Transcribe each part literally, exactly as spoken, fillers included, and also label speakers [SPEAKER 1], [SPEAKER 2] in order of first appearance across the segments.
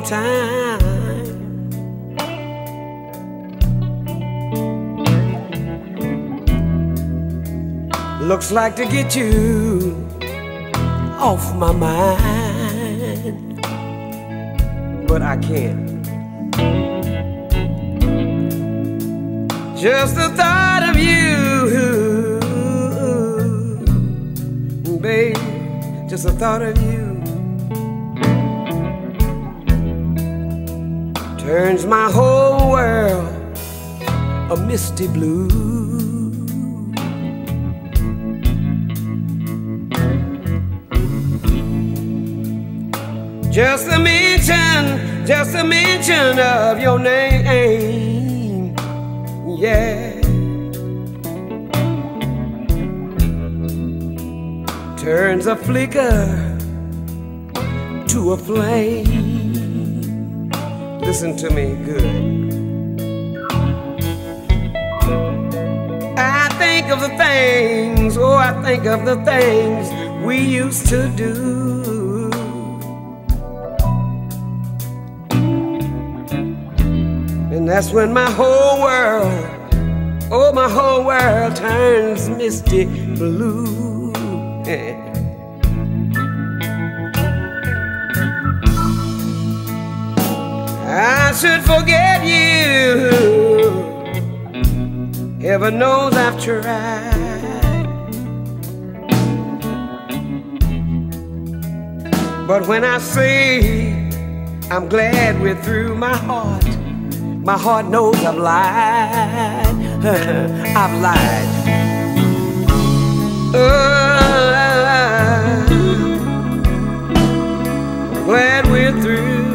[SPEAKER 1] long time. Looks like to get you off my mind, but I can't. Just the thought of you, babe, just the thought of you turns my whole world a misty blue. Just a mention, just a mention of your name, yeah, turns a flicker to a flame. Listen to me good. I think of the things, oh, I think of the things we used to do. And that's when my whole world, oh, my whole world turns misty blue. I should forget you. Heaven knows I've tried. But when I say I'm glad we're through, my heart, my heart knows I've lied. I've lied. Oh, I'm glad we're through.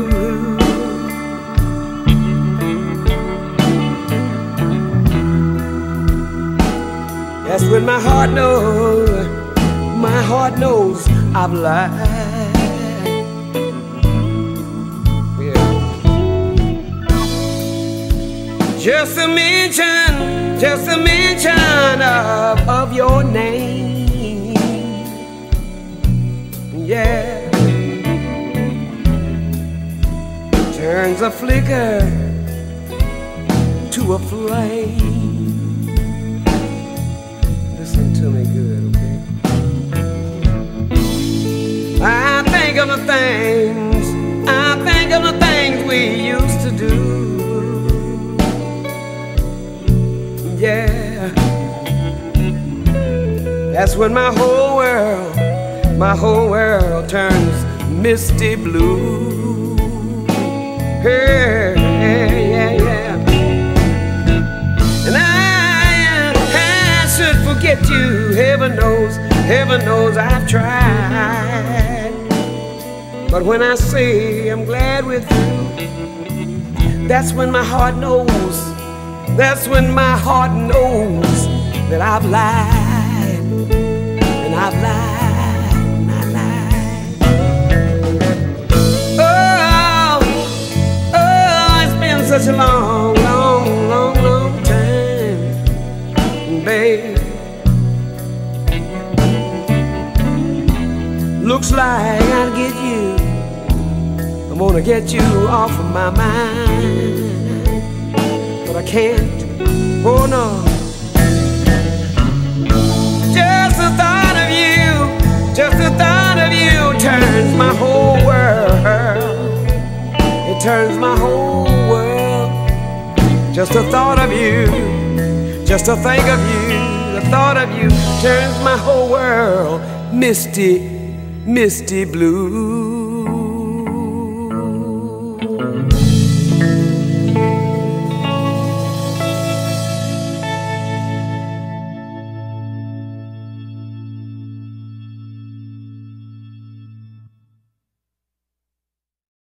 [SPEAKER 1] That's when my heart knows, my heart knows I've lied. Just a mention, just a mention of, of your name, yeah, turns a flicker to a flame. Listen to me good, okay? I think of the things, I think of the things we used to do. Yeah, that's when my whole world, my whole world turns misty blue. Hey, yeah, yeah. And I, I should forget you. Heaven knows, heaven knows I've tried. But when I say I'm glad we're through, that's when my heart knows. That's when my heart knows that I've lied, and I've lied, and I lied. Oh, oh, it's been such a long, long, long, long time, babe. Looks like I'll get you, I'm gonna get you off of my mind. But I can't, oh no. Just the thought of you, just the thought of you turns my whole world. It turns my whole world. Just the thought of you, just to think of you, the thought of you turns my whole world misty, misty blue.